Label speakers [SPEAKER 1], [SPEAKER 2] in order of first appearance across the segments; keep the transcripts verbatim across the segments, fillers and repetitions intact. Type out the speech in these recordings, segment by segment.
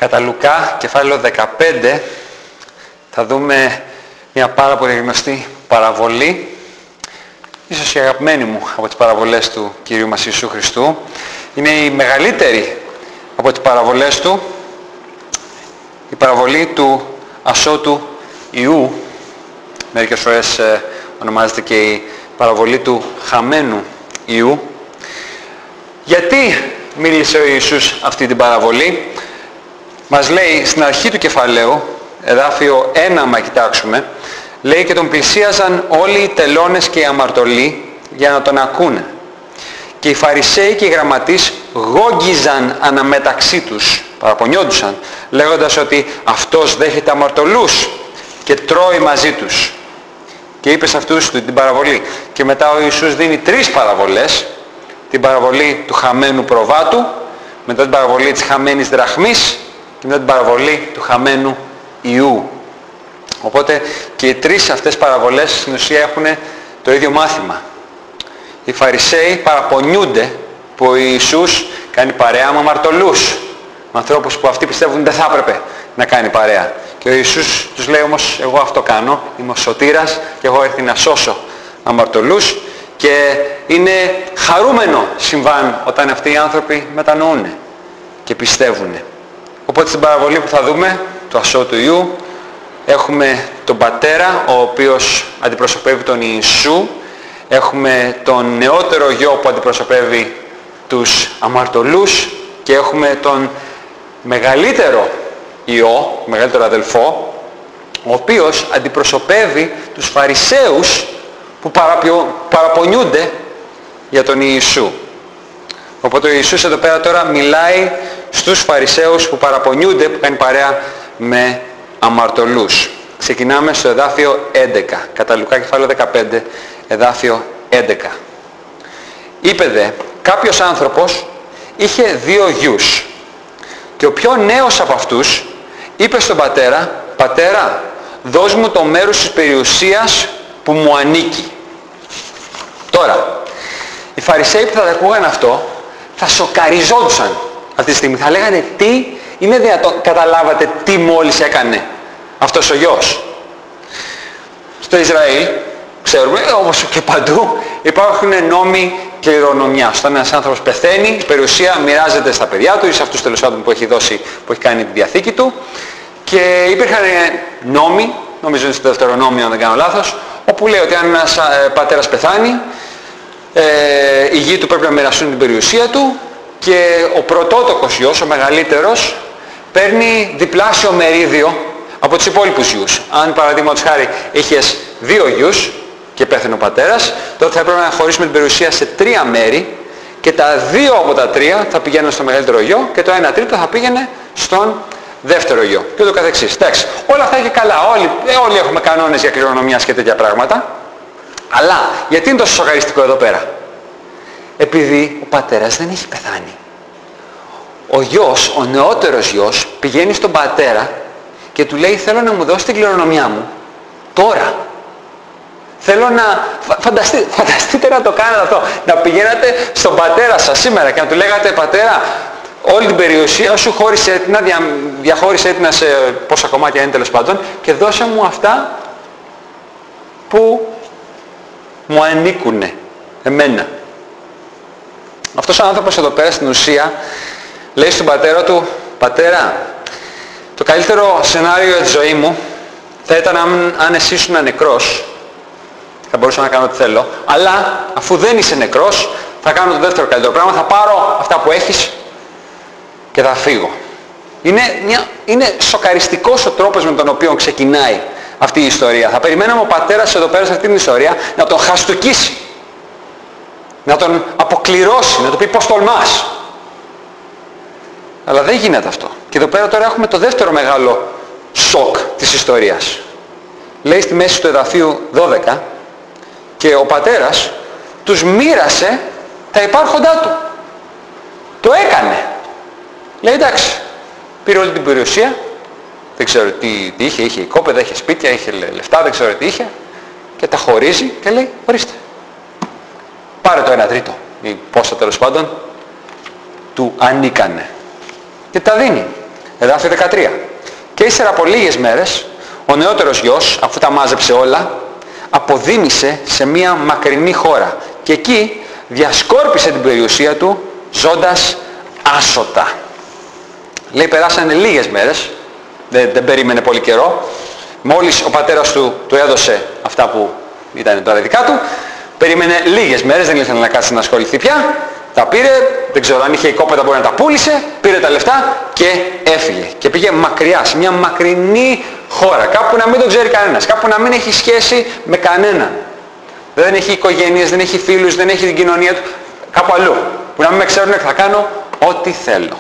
[SPEAKER 1] Κατά Λουκά, κεφάλαιο δεκαπέντε, θα δούμε μια πάρα πολύ γνωστή παραβολή, ίσως η αγαπημένη μου από τις παραβολές του Κυρίου μας Ιησού Χριστού. Είναι η μεγαλύτερη από τις παραβολές του, η παραβολή του ασώτου Ιού. Μερικές φορές ε, ονομάζεται και η παραβολή του χαμένου Ιού. Γιατί μίλησε ο Ιησούς αυτή την παραβολή? Μας λέει στην αρχή του κεφαλαίου, εδάφιο ένα, μα κοιτάξουμε, λέει και τον πλησίαζαν όλοι οι τελώνες και οι αμαρτωλοί για να τον ακούνε. Και οι Φαρισαίοι και οι γραμματείς γόγγιζαν αναμεταξύ τους, παραπονιόντουσαν, λέγοντας ότι αυτός δέχεται αμαρτωλούς και τρώει μαζί τους. Και είπε σε αυτούς την παραβολή. Και μετά ο Ιησούς δίνει τρεις παραβολές, την παραβολή του χαμένου προβάτου, μετά την παραβολή της χαμένης δραχμής και μετά την παραβολή του χαμένου Ιού. Οπότε και οι τρεις αυτές παραβολές στην ουσία έχουν το ίδιο μάθημα. Οι Φαρισαίοι παραπονιούνται που ο Ιησούς κάνει παρέα με αμαρτωλούς, με ανθρώπους που αυτοί πιστεύουν δεν θα έπρεπε να κάνει παρέα. Και ο Ιησούς τους λέει όμως, εγώ αυτό κάνω, είμαι ο σωτήρας και εγώ έρθει να σώσω αμαρτωλούς, και είναι χαρούμενο συμβάν όταν αυτοί οι άνθρωποι μετανοούν και πιστεύουν. Οπότε στην παραβολή που θα δούμε, του ασώτου Ιού, έχουμε τον πατέρα, ο οποίος αντιπροσωπεύει τον Ιησού, έχουμε τον νεότερο γιο που αντιπροσωπεύει τους αμαρτωλούς και έχουμε τον μεγαλύτερο ιό, μεγαλύτερο αδελφό, ο οποίος αντιπροσωπεύει τους Φαρισαίους που παραπονιούνται για τον Ιησού. Οπότε ο Ιησούς εδώ πέρα τώρα μιλάει στους Φαρισαίους που παραπονιούνται, που κάνει παρέα με αμαρτωλούς. Ξεκινάμε στο εδάφιο έντεκα, κατά Λουκά κεφάλαιο δεκαπέντε, εδάφιο έντεκα. Είπε δε, κάποιος άνθρωπος είχε δύο γιους και ο πιο νέος από αυτούς είπε στον πατέρα, πατέρα, δώσ' μου το μέρος της περιουσίας που μου ανήκει. Τώρα, οι Φαρισαίοι που θα τα ακούγαν αυτό θα σοκαριζόντουσαν αυτή τη στιγμή. Θα λέγανε, τι είναι δυνατόν, καταλάβατε τι μόλις έκανε αυτός ο γιος? Στο Ισραήλ, ξέρουμε, όπως και παντού, υπάρχουν νόμοι κληρονομιάς. Όταν ένας άνθρωπος πεθαίνει, η περιουσία μοιράζεται στα παιδιά του ή σε αυτούς τέλος πάντων που έχει δώσει, που έχει κάνει τη διαθήκη του, και υπήρχαν νόμοι, νομίζω είναι στο Δευτερονόμιο αν δεν κάνω λάθος, όπου λέει ότι αν ένας ε, πατέρας πεθάνει, ε, οι γη του πρέπει να μοιραστούν την περιουσία του και ο πρωτότοκος γιος, ο μεγαλύτερος, παίρνει διπλάσιο μερίδιο από τους υπόλοιπους γιους. Αν παραδείγματος χάρη είχες δύο γιους και πέθανε ο πατέρας, τότε θα έπρεπε να χωρίσουμε την περιουσία σε τρία μέρη και τα δύο από τα τρία θα πηγαίνουν στο μεγαλύτερο γιο και το ένα τρίτο θα πήγαινε στον δεύτερο γιο και ούτω καθεξής. Εντάξει, όλα αυτά και καλά, όλοι, ε, όλοι έχουμε κανόνες για κληρονομιάς και τέτοια πράγματα, αλλά γιατί είναι τόσο σοκαριστικό εδώ πέρα? Επειδή ο πατέρας δεν έχει πεθάνει. Ο γιος, ο νεότερος γιος, πηγαίνει στον πατέρα και του λέει, θέλω να μου δώσει την κληρονομιά μου τώρα. Θέλω να... Φανταστείτε, φανταστείτε να το κάνετε αυτό. Να πηγαίνατε στον πατέρα σας σήμερα και να του λέγατε, πατέρα, όλη την περιουσία σου χώρισε την, δια, διαχώρισε την σε πόσα κομμάτια είναι τέλος πάντων και δώσε μου αυτά που μου ανήκουνε εμένα. Αυτός ο άνθρωπος εδώ πέρα στην ουσία λέει στον πατέρα του, πατέρα, το καλύτερο σενάριο για τη ζωή μου θα ήταν αν, αν εσύ ήσουν νεκρός, θα μπορούσα να κάνω ό,τι θέλω, αλλά αφού δεν είσαι νεκρός θα κάνω το δεύτερο καλύτερο πράγμα, θα πάρω αυτά που έχεις και θα φύγω. Είναι, μια, είναι σοκαριστικός ο τρόπος με τον οποίο ξεκινάει αυτή η ιστορία. Θα περιμέναμε ο πατέρας εδώ πέρα σε αυτή την ιστορία να τον χαστουκίσει, να τον αποκληρώσει, να του πει πώς τολμάς. Αλλά δεν γίνεται αυτό. Και εδώ πέρα τώρα έχουμε το δεύτερο μεγάλο σοκ της ιστορίας. Λέει στη μέση του εδαφίου δώδεκα, και ο πατέρας τους μοίρασε τα υπάρχοντά του. Το έκανε. Λέει, εντάξει, πήρε όλη την περιουσία, δεν ξέρω τι, τι είχε, είχε οικόπεδα, είχε σπίτια, είχε λεφτά, δεν ξέρω τι είχε, και τα χωρίζει και λέει, ορίστε, πάρε το ένα τρίτο, ή πόσα τέλος πάντων του ανήκανε. Και τα δίνει Εδάφιο δεκατρία. Και ύστερα από λίγες μέρες, ο νεότερος γιος, αφού τα μάζεψε όλα, αποδήμησε σε μια μακρινή χώρα και εκεί διασκόρπισε την περιουσία του ζώντας άσωτα. Λέει, περάσανε λίγες μέρες, δεν, δεν περίμενε πολύ καιρό, μόλις ο πατέρας του του έδωσε αυτά που ήταν τώρα δικά του, περίμενε λίγες μέρες, δεν ήθελε να κάτσει να ασχοληθεί πια, τα πήρε, δεν ξέρω αν είχε οικόπεδα μπορεί να τα πούλησε, πήρε τα λεφτά και έφυγε. Και πήγε μακριά, σε μια μακρινή χώρα, κάπου να μην το ξέρει κανένας, κάπου να μην έχει σχέση με κανέναν. Δεν έχει οικογένειες, δεν έχει φίλους, δεν έχει την κοινωνία του, κάπου αλλού, που να μην με ξέρουν και θα κάνω ό,τι θέλω.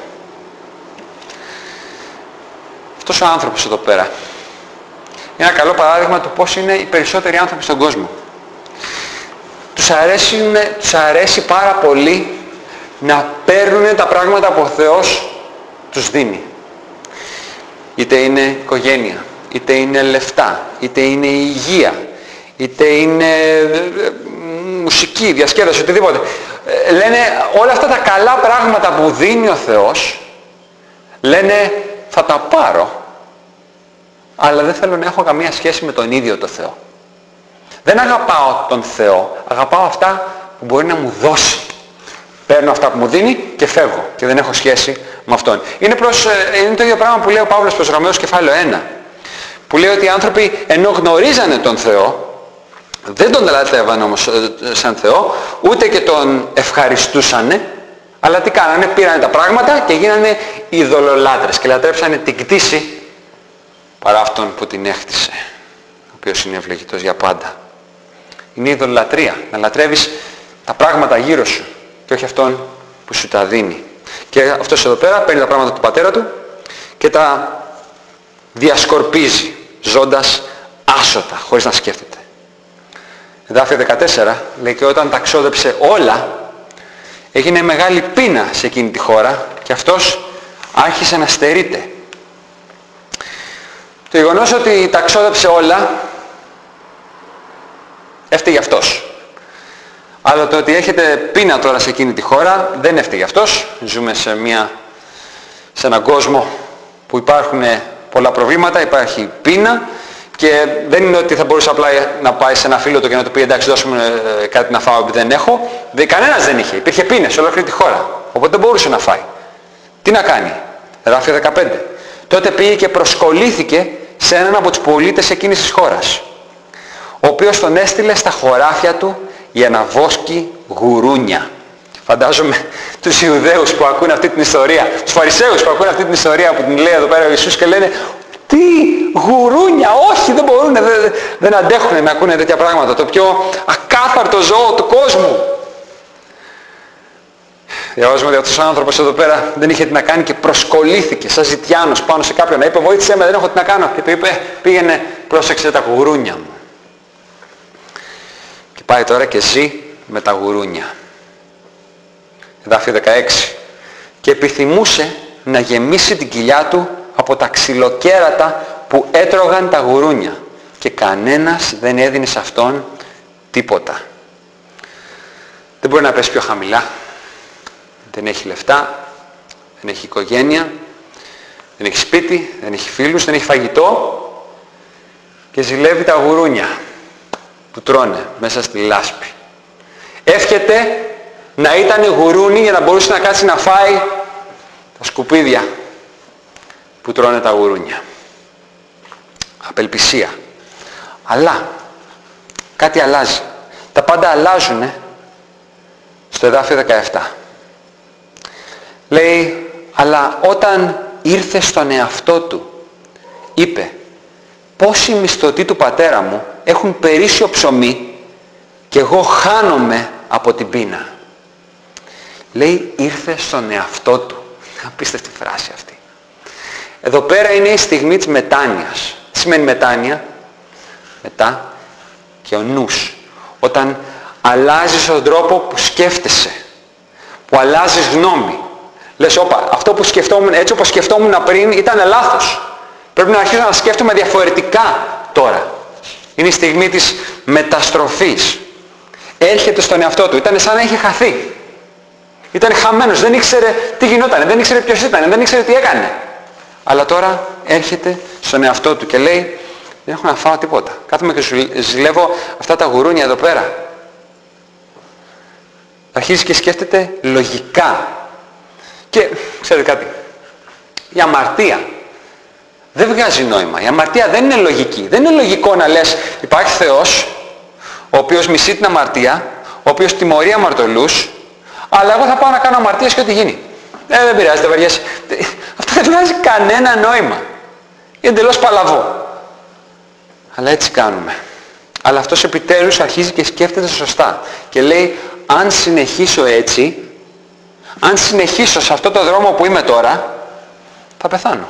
[SPEAKER 1] Αυτός ο άνθρωπος εδώ πέρα είναι ένα καλό παράδειγμα του πώς είναι οι περισσότεροι άνθρωποι στον κόσμο. Τους αρέσει, τους αρέσει πάρα πολύ να παίρνουν τα πράγματα που ο Θεός τους δίνει. Είτε είναι οικογένεια, είτε είναι λεφτά, είτε είναι υγεία, είτε είναι μουσική, διασκέδαση, οτιδήποτε. Λένε όλα αυτά τα καλά πράγματα που δίνει ο Θεός, λένε θα τα πάρω, αλλά δεν θέλω να έχω καμία σχέση με τον ίδιο το Θεό. Δεν αγαπάω τον Θεό, αγαπάω αυτά που μπορεί να μου δώσει. Παίρνω αυτά που μου δίνει και φεύγω και δεν έχω σχέση με Αυτόν. Είναι, προς, είναι το ίδιο πράγμα που λέει ο Παύλος προς Ρωμαίους κεφάλαιο ένα, που λέει ότι οι άνθρωποι ενώ γνωρίζανε τον Θεό, δεν τον λατρεύαν όμως σαν Θεό, ούτε και τον ευχαριστούσανε, αλλά τι κάνανε, πήρανε τα πράγματα και γίνανε ειδωλολάτρες και λατρέψανε την κτήση παρά αυτόν που την έκτισε, ο οποίος είναι ευλογητός για πάντα. Είναι ειδωλολατρία, να λατρεύεις τα πράγματα γύρω σου και όχι αυτόν που σου τα δίνει. Και αυτός εδώ πέρα παίρνει τα πράγματα του πατέρα του και τα διασκορπίζει ζώντας άσωτα, χωρίς να σκέφτεται. Εδάφιο δεκατέσσερα λέει, και όταν τα ξόδεψε όλα, έγινε μεγάλη πείνα σε εκείνη τη χώρα και αυτός άρχισε να στερείται. Το γεγονός ότι τα ξόδεψε όλα έφταιγε αυτός. Αλλά το ότι έχετε πείνα τώρα σε εκείνη τη χώρα δεν έφταιγε αυτός. Ζούμε σε, μια, σε έναν κόσμο που υπάρχουν πολλά προβλήματα, υπάρχει πείνα και δεν είναι ότι θα μπορούσε απλά να πάει σε ένα φίλο του και να του πει εντάξει δώσουμε κάτι να φάω επειδή δεν έχω. Κανένας δεν είχε, υπήρχε πείνα σε ολόκληρη τη χώρα, οπότε δεν μπορούσε να φάει. Τι να κάνει, εδάφιο δεκαπέντε. Τότε πήγε και προσκολήθηκε σε έναν από τους πολίτες εκείνης της χώρας, ο οποίος τον έστειλε στα χωράφια του για να βόσκει γουρούνια. Φαντάζομαι τους Ιουδαίους που ακούν αυτή την ιστορία, τους Φαρισαίους που ακούν αυτή την ιστορία που την λέει εδώ πέρα ο Ιησούς και λένε τι γουρούνια, όχι δεν μπορούν, δεν, δεν αντέχουν να ακούνε τέτοια πράγματα, το πιο ακάθαρτο ζώο του κόσμου. Διαβάζουμε ότι αυτός ο άνθρωπος εδώ πέρα δεν είχε τι να κάνει και προσκολήθηκε σαν ζητιάνος πάνω σε κάποιον. Να είπε βοήθησέ με, δεν έχω τι να κάνω. Και του είπε πήγαινε πρόσεξε τα γουρούνια μου. Και πάει τώρα και ζει με τα γουρούνια. Εδάφιο δεκαέξι. Και επιθυμούσε να γεμίσει την κοιλιά του από τα ξυλοκέρατα που έτρωγαν τα γουρούνια. Και κανένας δεν έδινε σε αυτόν τίποτα. Δεν μπορεί να πέσει πιο χαμηλά. Δεν έχει λεφτά, δεν έχει οικογένεια, δεν έχει σπίτι, δεν έχει φίλους, δεν έχει φαγητό και ζηλεύει τα γουρούνια που τρώνε μέσα στη λάσπη. Εύχεται να ήταν γουρούνι για να μπορούσε να κάτσει να φάει τα σκουπίδια που τρώνε τα γουρούνια. Απελπισία. Αλλά κάτι αλλάζει. Τα πάντα αλλάζουν στο εδάφιο δεκαεπτά. Λέει, αλλά όταν ήρθε στον εαυτό του, είπε, πόσοι μισθωτοί του πατέρα μου έχουν περίσσιο ψωμί και εγώ χάνομαι από την πείνα. Λέει, ήρθε στον εαυτό του. Απίστευτη φράση αυτή. Εδώ πέρα είναι η στιγμή της μετάνοιας. Τι σημαίνει μετάνοια? Μετά και ο νους. Όταν αλλάζεις τον τρόπο που σκέφτεσαι, που αλλάζεις γνώμη. Λες, όπα, αυτό που σκεφτόμουν, έτσι όπως σκεφτόμουν πριν ήταν λάθος. Πρέπει να αρχίσω να σκέφτομαι διαφορετικά τώρα. Είναι η στιγμή της μεταστροφής. Έρχεται στον εαυτό του. Ήταν σαν να είχε χαθεί. Ήταν χαμένος, δεν ήξερε τι γινόταν, δεν ήξερε ποιος ήταν, δεν ήξερε τι έκανε. Αλλά τώρα έρχεται στον εαυτό του και λέει, δεν έχω να φάω τίποτα. Κάθομαι και ζηλεύω αυτά τα γουρούνια εδώ πέρα. Αρχίζει και σκέφτεται λογικά. Και ξέρετε κάτι, η αμαρτία δεν βγάζει νόημα. Η αμαρτία δεν είναι λογική. Δεν είναι λογικό να λες υπάρχει Θεός, ο οποίος μισεί την αμαρτία, ο οποίος τιμωρεί αμαρτωλούς, αλλά εγώ θα πάω να κάνω αμαρτίες και ό,τι γίνει. Ε, δεν πειράζει, δεν βαριέσαι. Αυτό δεν βγάζει κανένα νόημα. Είναι εντελώς παλαβό. Αλλά έτσι κάνουμε. Αλλά αυτός επιτέλους αρχίζει και σκέφτεται σωστά. Και λέει, αν συνεχίσω έτσι, αν συνεχίσω σε αυτό το δρόμο που είμαι τώρα, θα πεθάνω.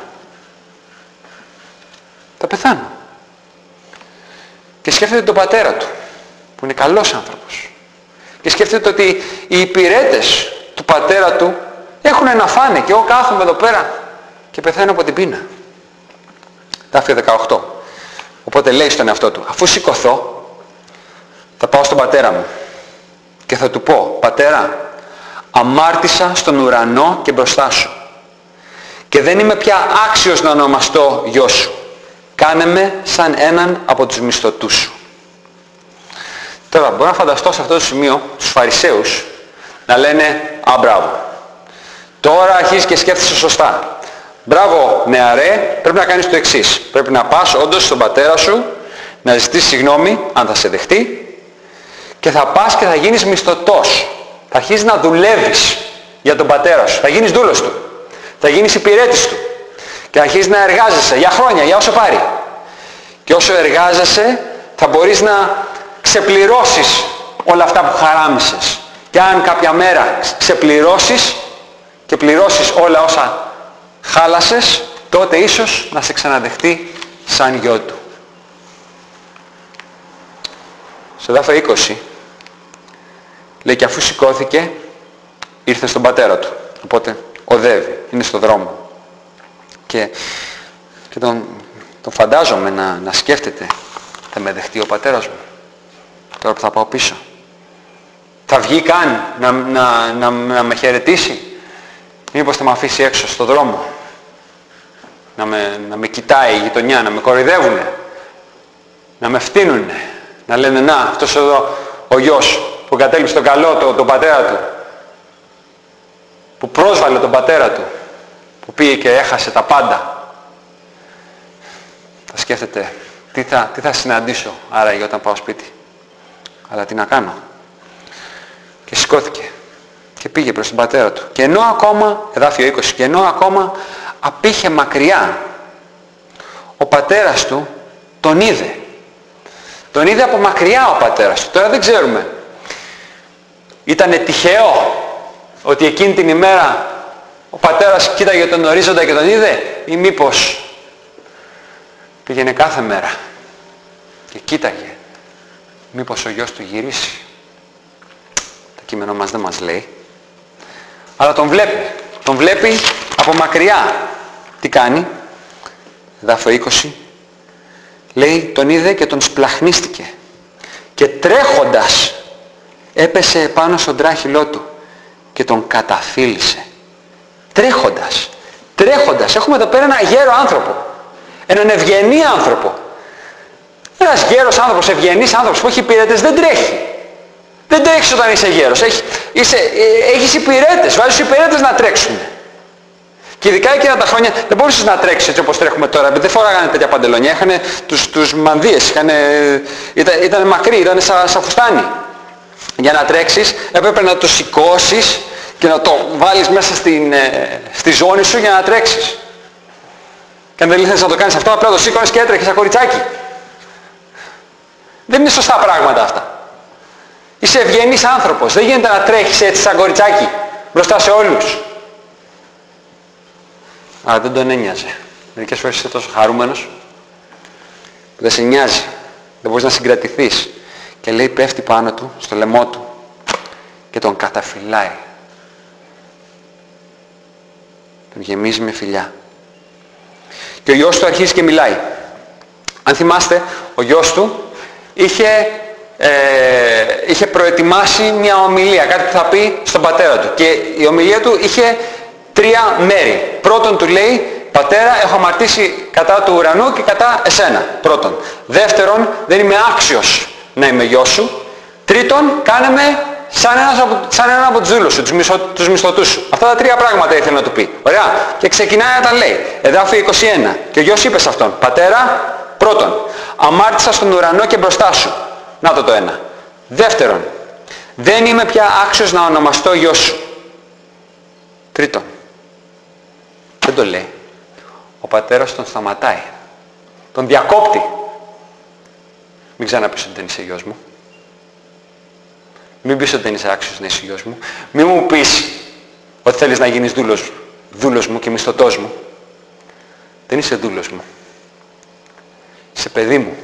[SPEAKER 1] Θα πεθάνω. Και σκέφτεται τον πατέρα του, που είναι καλός άνθρωπος. Και σκέφτεται ότι οι υπηρέτες του πατέρα του έχουν να φάνε και εγώ κάθομαι εδώ πέρα και πεθαίνω από την πείνα. Τάφιο δεκαοκτώ. Οπότε λέει στον εαυτό του, αφού σηκωθώ, θα πάω στον πατέρα μου και θα του πω, πατέρα, αμάρτησα στον ουρανό και μπροστά σου και δεν είμαι πια άξιος να ονομαστώ γιος σου. Κάνε με σαν έναν από τους μισθωτούς σου. Τώρα μπορώ να φανταστώ σε αυτό το σημείο τους Φαρισαίους να λένε, α, μπράβο. Τώρα αρχίζεις και σκέφτεσαι σωστά. Μπράβο νεαρέ, πρέπει να κάνεις το εξής. Πρέπει να πας όντως στον πατέρα σου, να ζητήσεις συγγνώμη, αν θα σε δεχτεί, και θα πας και θα γίνεις μισθωτός. Θα αρχίσεις να δουλεύεις για τον πατέρα σου. Θα γίνεις δούλος του. Θα γίνεις υπηρέτης του. Και θα αρχίσεις να εργάζεσαι για χρόνια, για όσο πάρει. Και όσο εργάζεσαι θα μπορείς να ξεπληρώσεις όλα αυτά που χαράμισες. Και αν κάποια μέρα ξεπληρώσεις και πληρώσεις όλα όσα χάλασες, τότε ίσως να σε ξαναδεχτεί σαν γιο του. Στο δάφιο είκοσι λέει, και αφού σηκώθηκε ήρθε στον πατέρα του. Οπότε οδεύει, είναι στο δρόμο. Και, και τον, τον φαντάζομαι να, να σκέφτεται, θα με δεχτεί ο πατέρας μου τώρα που θα πάω πίσω? Θα βγει καν να, να, να, να με χαιρετήσει? Μήπως θα με αφήσει έξω στο δρόμο? Να με, να με κοιτάει η γειτονιά, να με κοροϊδεύουνε, να με φτύνουνε, να λένε, να, αυτός εδώ ο γιος που κατέληψε τον καλό το, τον πατέρα του, που πρόσβαλε τον πατέρα του, που πήγε και έχασε τα πάντα. Θα σκέφτεται, τι θα, τι θα συναντήσω άραγε όταν πάω σπίτι? Αλλά τι να κάνω? Και σηκώθηκε και πήγε προς τον πατέρα του. Και ενώ ακόμα, εδάφιο είκοσι, και ενώ ακόμα απήχε μακριά, ο πατέρας του τον είδε. Τον είδε από μακριά ο πατέρας του. Τώρα δεν ξέρουμε. Ήτανε τυχαίο ότι εκείνη την ημέρα ο πατέρας κοίταγε τον ορίζοντα και τον είδε, ή μήπως πήγαινε κάθε μέρα και κοίταγε μήπως ο γιος του γυρίσει? Το κείμενο μας δεν μας λέει. Αλλά τον βλέπει. Τον βλέπει από μακριά. Τι κάνει? Εδάφιο είκοσι. Λέει, τον είδε και τον σπλαχνίστηκε. Και τρέχοντας έπεσε επάνω στον τράχυλό του και τον καταφύλισε. Τρέχοντας. Τρέχοντας. Έχουμε εδώ πέρα ένα γέρο άνθρωπο. Έναν ευγενή άνθρωπο. Ένας γέρος άνθρωπος, ευγενής άνθρωπος που έχει υπηρέτες δεν τρέχει. Δεν τρέχεις όταν είσαι γέρος. Έχει, είσαι, έχεις υπηρέτες. Βάζεις υπηρέτες να τρέξουν. Και ειδικά εκείνα τα χρόνια δεν μπορούσες να τρέξεις έτσι όπως τρέχουμε τώρα. Δεν φοράγανε τέτοια παντελόνια. Είχαν τους, τους μανδύες. Είχαν, ήταν, ήταν μακρύ, ήταν σαν, σαν φουστάνι. Για να τρέξεις έπρεπε να το σηκώσεις και να το βάλεις μέσα στην, ε, στη ζώνη σου για να τρέξεις. Και αν δεν ήθελες να το κάνεις αυτό, απλά το σήκωνες και έτρεχες σαν κοριτσάκι. Δεν είναι σωστά πράγματα αυτά. Είσαι ευγενής άνθρωπος. Δεν γίνεται να τρέχεις έτσι σαν κοριτσάκι μπροστά σε όλους. Αλλά δεν τον ένοιαζε. Μερικές φορές είσαι τόσο χαρούμενος που δεν σε νοιάζει. Δεν μπορείς να συγκρατηθείς. Και λέει, πέφτει πάνω του, στο λαιμό του και τον καταφυλάει. Τον γεμίζει με φιλιά. Και ο γιος του αρχίζει και μιλάει. Αν θυμάστε, ο γιος του είχε, ε, είχε προετοιμάσει μια ομιλία, κάτι που θα πει στον πατέρα του. Και η ομιλία του είχε τρία μέρη. Πρώτον του λέει, πατέρα, έχω αμαρτήσει κατά του ουρανού και κατά εσένα, πρώτον. Δεύτερον, δεν είμαι άξιος να είμαι γιος σου. Τρίτον, κάνε με σαν, ένας από, σαν έναν από τους δούλους σου, τους, μισθω, τους μισθωτούς σου. Αυτά τα τρία πράγματα ήθελε να του πει. Ωραία. Και ξεκινάει να τα λέει. Εδάφιο είκοσι ένα. Και ο γιος είπε σε αυτόν, πατέρα, πρώτον, αμάρτησα στον ουρανό και μπροστά σου. Να το το ένα. Δεύτερον, δεν είμαι πια άξιος να ονομαστώ γιος σου. Τρίτον, δεν το λέει. Ο πατέρας τον σταματάει. Τον διακόπτει. Μην ξαναπείς ότι δεν είσαι γιος μου. Μην πεις ότι δεν είσαι άξιος να είσαι γιος μου. Μην μου πεις ότι θέλεις να γίνεις δούλος, δούλος μου και μισθωτός μου. Δεν είσαι δούλος μου. Είσαι παιδί μου.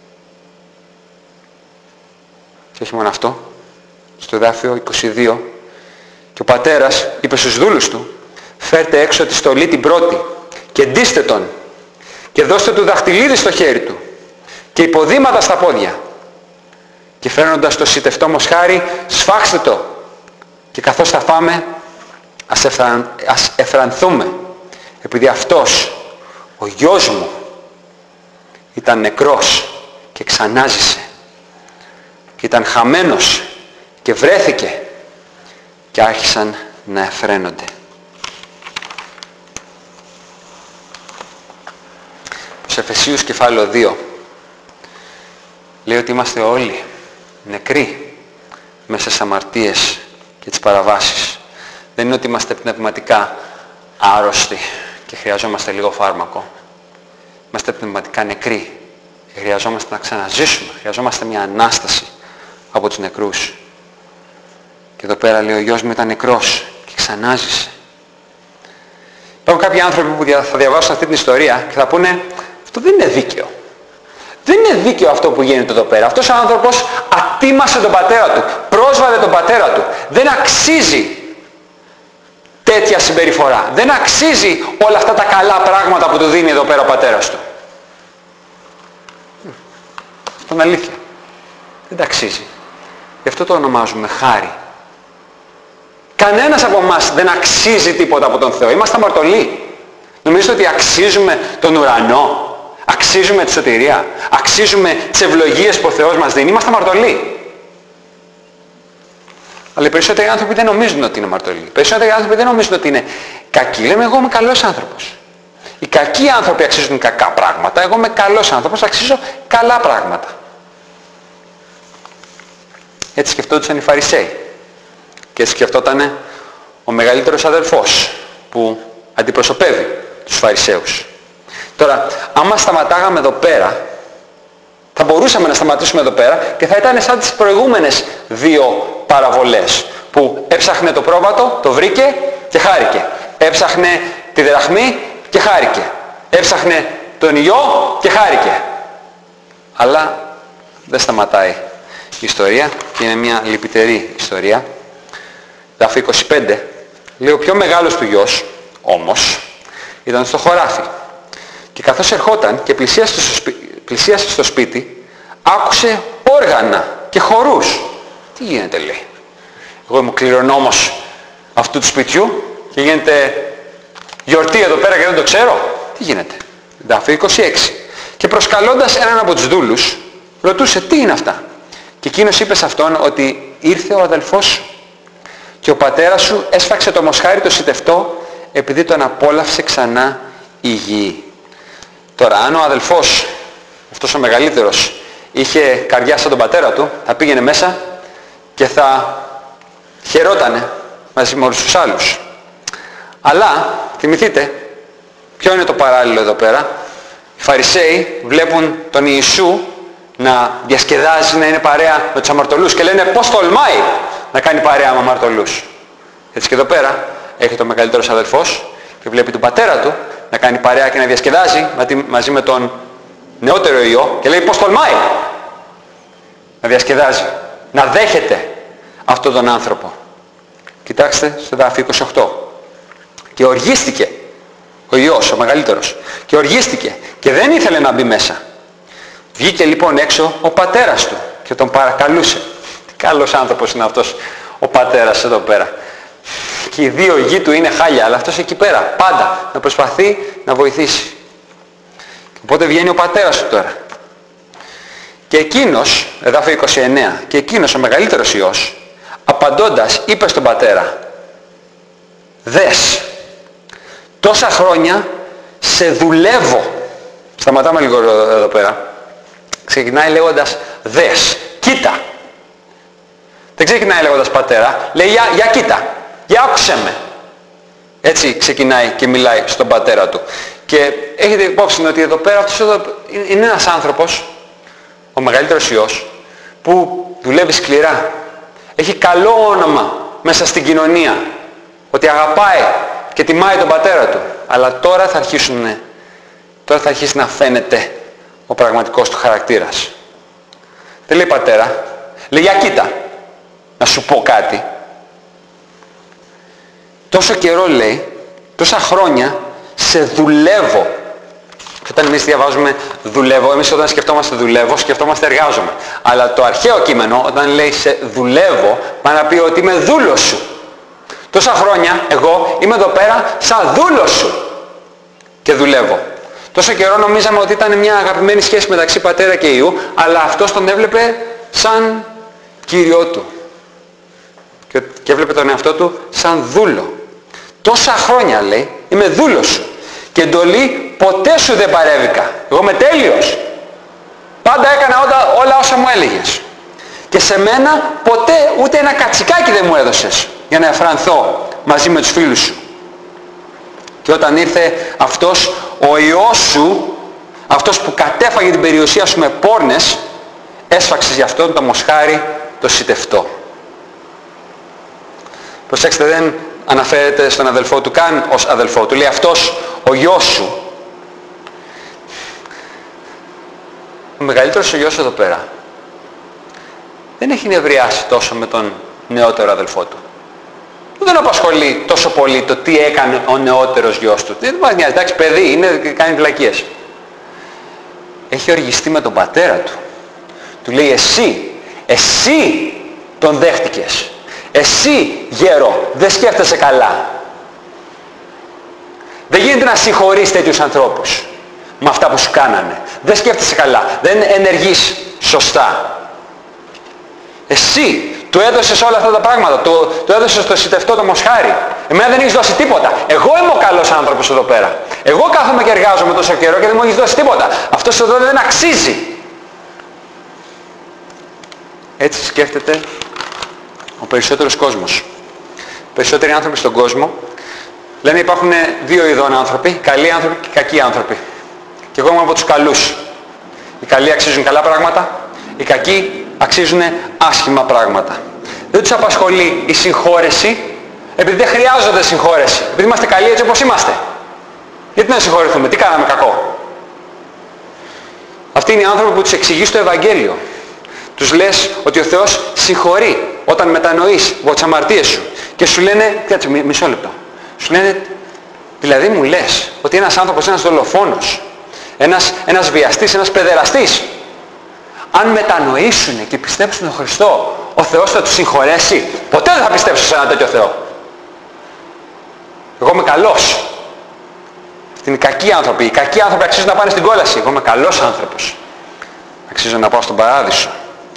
[SPEAKER 1] Και όχι μόνο αυτό. Στο εδάφιο είκοσι δύο, και ο πατέρας είπε στους δούλους του, φέρτε έξω τη στολή την πρώτη και ντύστε τον και δώστε του δαχτυλίδι στο χέρι του και υποδήματα στα πόδια και φέρνοντας το σιτευτό μοσχάρι σφάξτε το και καθώς θα φάμε ας, εφραν, ας εφρανθούμε, επειδή αυτός ο γιος μου ήταν νεκρός και ξανάζησε και ήταν χαμένος και βρέθηκε και άρχισαν να εφραίνονται. Στους Εφεσίους κεφάλαιο δύο λέει ότι είμαστε όλοι νεκροί μέσα στις αμαρτίες και τις παραβάσεις. Δεν είναι ότι είμαστε πνευματικά άρρωστοι και χρειαζόμαστε λίγο φάρμακο. Είμαστε πνευματικά νεκροί και χρειαζόμαστε να ξαναζήσουμε. Χρειαζόμαστε μια Ανάσταση από τους νεκρούς. Και εδώ πέρα λέει ο γιος μου ήταν νεκρός και ξανάζησε. Υπάρχουν κάποιοι άνθρωποι που θα διαβάσουν αυτή την ιστορία και θα πούνε αυτό δεν είναι δίκαιο. Δεν είναι δίκαιο αυτό που γίνεται εδώ πέρα. Αυτός ο άνθρωπος ατίμασε τον πατέρα του, πρόσβαλε τον πατέρα του. Δεν αξίζει τέτοια συμπεριφορά. Δεν αξίζει όλα αυτά τα καλά πράγματα που του δίνει εδώ πέρα ο πατέρας του. Αυτό είναι αλήθεια. Δεν τα αξίζει. Γι' αυτό το ονομάζουμε χάρη. Κανένας από εμάς δεν αξίζει τίποτα από τον Θεό. Είμαστε αμαρτωλοί. Νομίζετε ότι αξίζουμε τον ουρανό. Αξίζουμε τη σωτηρία. Αξίζουμε τις ευλογίες που ο Θεός μας δίνει. Είμαστε αμαρτωλοί. Αλλά οι περισσότεροι άνθρωποι δεν νομίζουν ότι είναι αμαρτωλοί. Οι περισσότεροι άνθρωποι δεν νομίζουν ότι είναι κακοί. Λέμε εγώ είμαι καλός άνθρωπος. Οι κακοί άνθρωποι αξίζουν κακά πράγματα. Εγώ είμαι καλός άνθρωπος, αξίζω καλά πράγματα. Έτσι σκεφτόντουσαν οι Φαρισαίοι. Και έτσι σκεφτόταν ο μεγαλύτερος αδελφός που αντιπροσωπεύει τους Φαρισαίους. Τώρα, άμα σταματάγαμε εδώ πέρα, θα μπορούσαμε να σταματήσουμε εδώ πέρα και θα ήταν σαν τις προηγούμενες δύο παραβολές που έψαχνε το πρόβατο, το βρήκε και χάρηκε. Έψαχνε τη δραχμή και χάρηκε. Έψαχνε τον ιό και χάρηκε. Αλλά δεν σταματάει η ιστορία και είναι μια λυπητερή ιστορία. Εδάφιο είκοσι πέντε λέει ο πιο μεγάλος του γιος όμως ήταν στο χωράφι και καθώς ερχόταν και πλησίασε στο, σπί... πλησίασε στο σπίτι άκουσε όργανα και χορούς. Τι γίνεται λέει. Εγώ είμαι ο κληρονόμος αυτού του σπιτιού και γίνεται γιορτή εδώ πέρα και δεν το ξέρω. Τι γίνεται. Εδάφιο είκοσι έξι και προσκαλώντας έναν από τους δούλους ρωτούσε τι είναι αυτά. Και εκείνος είπε σε αυτόν ότι ήρθε ο αδελφός σου και ο πατέρας σου έσφαξε το μοσχάρι το σιτευτό επειδή τον απόλαυσε ξανά η γη. Τώρα αν ο αδελφός, αυτός ο μεγαλύτερος, είχε καρδιά σαν τον πατέρα του, θα πήγαινε μέσα και θα χαιρότανε μαζί με όλους τους άλλους. Αλλά θυμηθείτε ποιο είναι το παράλληλο εδώ πέρα. Οι Φαρισαίοι βλέπουν τον Ιησού να διασκεδάζει, να είναι παρέα με τους αμαρτωλούς και λένε πώς τολμάει να κάνει παρέα με αμαρτωλούς. Έτσι και εδώ πέρα έχει ο μεγαλύτερος αδελφός και βλέπει τον πατέρα του να κάνει παρέα και να διασκεδάζει μαζί με τον νεότερο ιό και λέει πώς τολμάει να διασκεδάζει, να δέχεται αυτόν τον άνθρωπο. Κοιτάξτε στο εδάφιο είκοσι οκτώ. Και οργίστηκε ο ιός, ο μεγαλύτερος, και οργίστηκε και δεν ήθελε να μπει μέσα. Βγήκε λοιπόν έξω ο πατέρας του και τον παρακαλούσε. Τι καλός άνθρωπος είναι αυτός ο πατέρας εδώ πέρα. και οι δύο γη του είναι χάλια, αλλά αυτός εκεί πέρα πάντα να προσπαθεί να βοηθήσει. Οπότε βγαίνει ο πατέρας του τώρα. Και εκείνος, εδάφιο είκοσι εννέα, και εκείνος ο μεγαλύτερος Υιός, απαντώντας είπε στον πατέρα, δες, τόσα χρόνια σε δουλεύω. Σταματάμε λίγο εδώ πέρα. Ξεκινάει λέγοντας δες, κοίτα. Δεν ξεκινάει λέγοντας πατέρα, λέει για, για κοίτα, για άκουσέ με. Έτσι ξεκινάει και μιλάει στον πατέρα του. Και έχετε υπόψη ότι εδώ πέρα αυτός εδώ είναι ένας άνθρωπος, ο μεγαλύτερος Υιός, που δουλεύει σκληρά. Έχει καλό όνομα μέσα στην κοινωνία, ότι αγαπάει και τιμάει τον πατέρα του. Αλλά τώρα θα αρχίσουν, τώρα θα αρχίσει να φαίνεται ο πραγματικός του χαρακτήρας. Δεν λέει πατέρα, λέει για κοίτα, να σου πω κάτι. Τόσο καιρό λέει, τόσα χρόνια σε δουλεύω. Και όταν εμείς διαβάζουμε δουλεύω, εμείς όταν σκεφτόμαστε δουλεύω, σκεφτόμαστε εργάζομαι. Αλλά το αρχαίο κείμενο, όταν λέει σε δουλεύω, πάει να πει ότι είμαι δούλος σου. Τόσα χρόνια εγώ είμαι εδώ πέρα σαν δούλος σου και δουλεύω. Τόσο καιρό νομίζαμε ότι ήταν μια αγαπημένη σχέση μεταξύ πατέρα και Υιού, αλλά αυτός τον έβλεπε σαν Κύριό του. Και, και έβλεπε τον εαυτό του σαν δούλο. Τόσα χρόνια λέει, είμαι δούλος σου. Και εντολή ποτέ σου δεν παρέβηκα. Εγώ είμαι τέλειος. Πάντα έκανα όλα, όλα όσα μου έλεγες. Και σε μένα ποτέ ούτε ένα κατσικάκι δεν μου έδωσες για να εφρανθώ μαζί με τους φίλους σου. Και όταν ήρθε αυτός ο Υιός σου, αυτός που κατέφαγε την περιουσία σου με πόρνες, έσφαξες γι' αυτόν το μοσχάρι το σιτευτό. Προσέξτε, δεν αναφέρεται στον αδελφό του καν ως αδελφό του. Λέει αυτός ο γιος σου. Ο μεγαλύτερος ο γιος εδώ πέρα δεν έχει νευριάσει τόσο με τον νεότερο αδελφό του. Δεν απασχολεί τόσο πολύ το τι έκανε ο νεότερος γιος του. Δεν μας νοιάζει, εντάξει, παιδί είναι, κάνει βλακίες. Έχει οργιστεί με τον πατέρα του. Του λέει εσύ, εσύ τον δέχτηκες. Εσύ γέρο, δεν σκέφτεσαι καλά. Δεν γίνεται να συγχωρείς τέτοιους ανθρώπους με αυτά που σου κάνανε. Δεν σκέφτεσαι καλά, δεν ενεργείς σωστά. Εσύ του έδωσες όλα αυτά τα πράγματα, το, το έδωσες στο σιτευτό το μοσχάρι. Εμένα δεν έχεις δώσει τίποτα. Εγώ είμαι ο καλός άνθρωπος εδώ πέρα. Εγώ κάθομαι και εργάζομαι τόσο καιρό και δεν μου έχεις δώσει τίποτα. Αυτός εδώ δεν αξίζει. Έτσι σκέφτεται ο περισσότερος κόσμος. Περισσότεροι άνθρωποι στον κόσμο λένε υπάρχουν δύο ειδών άνθρωποι, καλοί άνθρωποι και κακοί άνθρωποι. Και εγώ είμαι από τους καλούς. Οι καλοί αξίζουν καλά πράγματα, οι κακοί αξίζουν άσχημα πράγματα. Δεν τους απασχολεί η συγχώρεση, επειδή δεν χρειάζονται συγχώρεση. Επειδή είμαστε καλοί έτσι όπως είμαστε. Γιατί να συγχωρηθούμε, τι κάναμε κακό. Αυτοί είναι οι άνθρωποι που τους εξηγείς το Ευαγγέλιο. Τους λες ότι ο Θεός συγχωρεί όταν μετανοείς από τις αμαρτίες σου. Και σου λένε, κάτσε μισό λεπτό. Σου λένε, δηλαδή μου λες ότι ένας άνθρωπος, ένας δολοφόνος, ένας, ένας βιαστής, ένας παιδεραστής, αν μετανοήσουν και πιστέψουν τον Χριστό, ο Θεός θα τους συγχωρέσει. Ποτέ δεν θα πιστέψω σε έναν τέτοιο Θεό. Εγώ είμαι καλός. Αυτοί είναι οι κακοί άνθρωποι. Οι κακοί άνθρωποι αξίζουν να πάνε στην κόλαση. Εγώ είμαι καλός άνθρωπος. Αξίζω να πάω στον παράδεισο.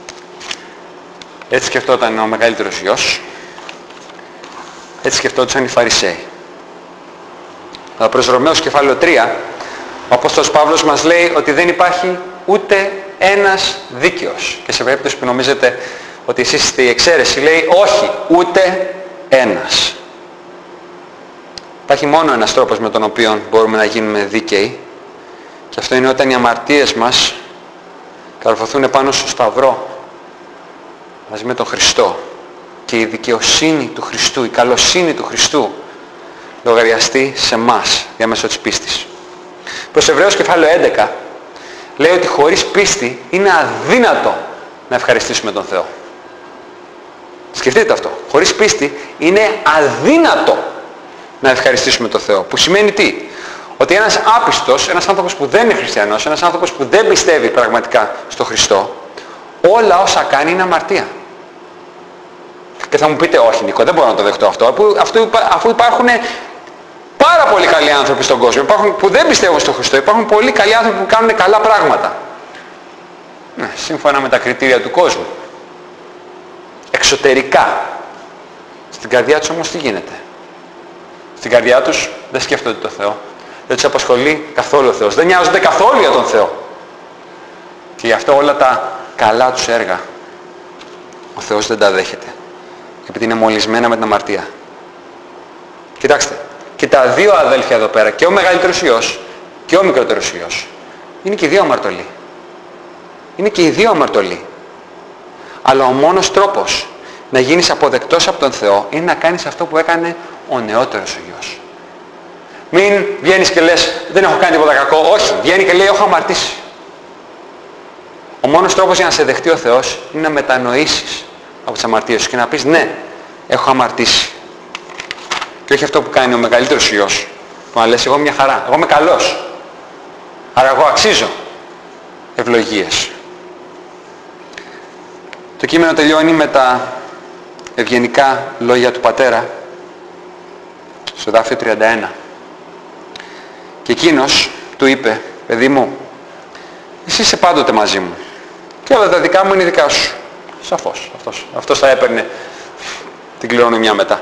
[SPEAKER 1] Έτσι σκεφτόταν ο μεγαλύτερος Υιός. Έτσι σκεφτόντουσαν οι Φαρισαίοι. Αλλά προς Ρωμαίους κεφάλαιο τρία, ο Απόστολος Παύλος μας λέει ότι δεν υπάρχει ούτε ένας δίκαιος. Και σε περίπτωση που νομίζετε ότι εσείς είστε η εξαίρεση, λέει όχι, ούτε ένας. Υπάρχει μόνο ένας τρόπος με τον οποίο μπορούμε να γίνουμε δίκαιοι, και αυτό είναι όταν οι αμαρτίες μας καρφωθούν πάνω στο Σταυρό μαζί με τον Χριστό και η δικαιοσύνη του Χριστού, η καλοσύνη του Χριστού λογαριαστεί σε εμάς διαμέσω της πίστης. Προς Εβραίους κεφάλαιο έντεκα λέει ότι χωρίς πίστη είναι αδύνατο να ευχαριστήσουμε τον Θεό. Σκεφτείτε αυτό. Χωρίς πίστη είναι αδύνατο να ευχαριστήσουμε τον Θεό. Που σημαίνει τι? Ότι ένας άπιστος, ένας άνθρωπος που δεν είναι χριστιανός, ένας άνθρωπος που δεν πιστεύει πραγματικά στο Χριστό, όλα όσα κάνει είναι αμαρτία. Και θα μου πείτε, όχι Νίκο, δεν μπορώ να το δεχτώ αυτό, αφού, αφού, αφού υπάρχουν πάρα πολύ καλοί άνθρωποι στον κόσμο, υπάρχουν, που δεν πιστεύουν στον Χριστό, υπάρχουν πολύ καλοί άνθρωποι που κάνουν καλά πράγματα. Ναι, σύμφωνα με τα κριτήρια του κόσμου. Εξωτερικά. Στην καρδιά τους όμως τι γίνεται? Στην καρδιά τους δεν σκέφτονται το Θεό. Δεν τους απασχολεί καθόλου ο Θεός. Δεν νοιάζονται καθόλου για τον Θεό. Και γι' αυτό όλα τα καλά τους έργα ο Θεός δεν τα δέχεται. Επειδή είναι μολυσμένα με την αμαρτία. Κοιτάξτε, και τα δύο αδέλφια εδώ πέρα, και ο μεγαλύτερος Υιός και ο μικρότερος Υιός, είναι και οι δύο αμαρτωλοί. Είναι και οι δύο αμαρτωλοί. Αλλά ο μόνος τρόπος να γίνεις αποδεκτός από τον Θεό είναι να κάνεις αυτό που έκανε ο νεότερος ο Υιός. Μην βγαίνεις και λες, δεν έχω κάνει τίποτα κακό. Όχι, βγαίνει και λέει, έχω αμαρτήσει. Ο μόνος τρόπος για να σε δεχτεί ο Θεός είναι να μετανοήσεις από τις αμαρτίες σου και να πεις, ναι, έχω αμαρτήσει. Και όχι αυτό που κάνει ο μεγαλύτερος Υιός, που να λες, εγώ μια χαρά, εγώ είμαι καλός. Άρα εγώ αξίζω ευλογίες. Το κείμενο τελειώνει με τα ευγενικά λόγια του πατέρα στο εδάφιο τριάντα ένα. Και εκείνος του είπε, παιδί μου, εσύ είσαι πάντοτε μαζί μου και όλα τα δικά μου είναι δικά σου. Σαφώς, αυτός, αυτός θα έπαιρνε την κληρονομιά μετά.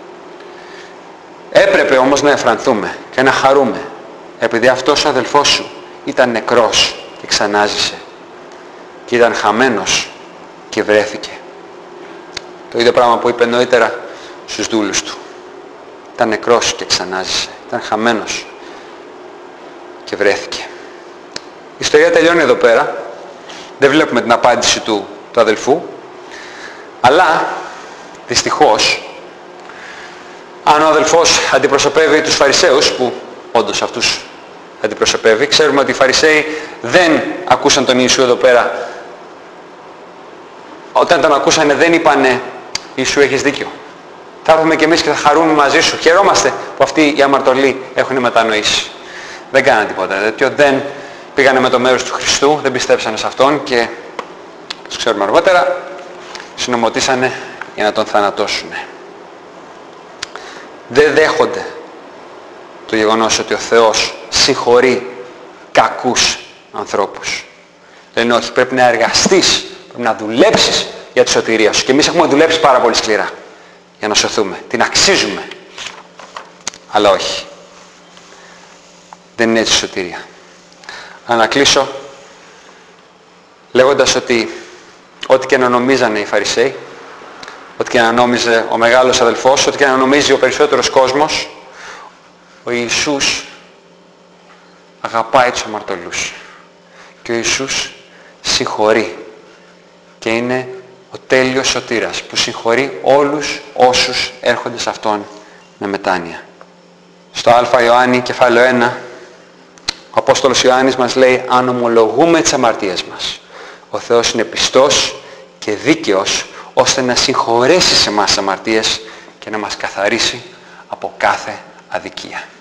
[SPEAKER 1] Έπρεπε όμως να εφρανθούμε και να χαρούμε, επειδή αυτός ο αδελφός σου ήταν νεκρός και ξανάζησε και ήταν χαμένος και βρέθηκε. Το ίδιο πράγμα που είπε νωρίτερα στους δούλους του. Ήταν νεκρός και ξανάζησε. Ήταν χαμένος και βρέθηκε. Η ιστορία τελειώνει εδώ πέρα. Δεν βλέπουμε την απάντηση του, του αδελφού. Αλλά, δυστυχώς, αν ο αδελφός αντιπροσωπεύει τους Φαρισαίους, που όντως αυτούς αντιπροσωπεύει, ξέρουμε ότι οι Φαρισαίοι δεν ακούσαν τον Ιησού εδώ πέρα. Όταν τον ακούσανε δεν είπανε, Ιησού έχεις δίκιο. Θα έρθουμε και εμείς και θα χαρούμε μαζί σου. Χαιρόμαστε που αυτοί οι αμαρτωλοί έχουν μετανοήσει. Δεν κάνανε τίποτα τέτοιο. Δεν πήγανε με το μέρος του Χριστού, δεν πιστέψανε σε Αυτόν και, όπως ξέρουμε αργότερα, συνομωτήσανε για να τον θανατώσουν. Δεν δέχονται το γεγονός ότι ο Θεός συγχωρεί κακούς ανθρώπους. Λένε όχι, πρέπει να εργαστείς, πρέπει να δουλέψεις για τη σωτηρία σου. Και εμείς έχουμε δουλέψει πάρα πολύ σκληρά για να σωθούμε. Την αξίζουμε. Αλλά όχι. Δεν είναι έτσι η σωτηρία. Να κλείσω λέγοντας ότι ό,τι και να νομίζανε οι Φαρισαίοι, ό,τι και να νόμιζε ο μεγάλος αδελφός, ό,τι και να νομίζει ο περισσότερος κόσμος, ο Ιησούς αγαπάει τους αμαρτωλούς. Και ο Ιησούς συγχωρεί. Και είναι ο τέλειος σωτήρας που συγχωρεί όλους όσους έρχονται σε Αυτόν με μετάνοια. Στο Α Ιωάννη κεφάλαιο ένα, ο Απόστολος Ιωάννης μας λέει, αν ομολογούμε τις αμαρτίες μας, ο Θεός είναι πιστός και δίκαιος ώστε να συγχωρέσει σε εμάς τις αμαρτίες και να μας καθαρίσει από κάθε αδικία.